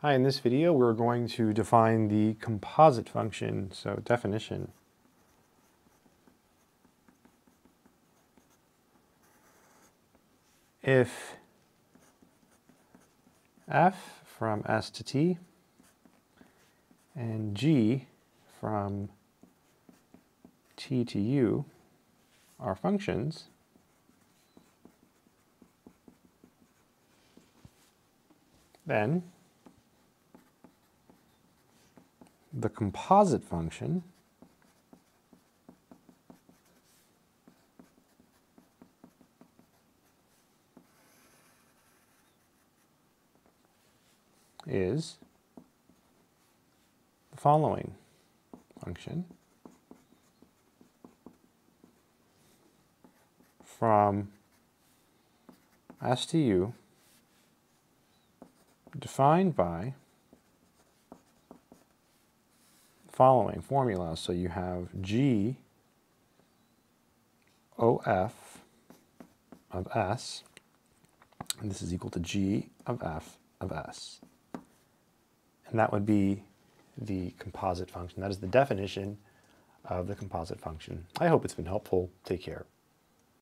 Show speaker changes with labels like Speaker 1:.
Speaker 1: Hi, in this video we're going to define the composite function. So definition. If f from s to t and g from t to u are functions, then the composite function is the following function from s to u defined by the following formula. So you have g of of s, and this is equal to g of f of s. And that would be the composite function. That is the definition of the composite function. I hope it's been helpful. Take care.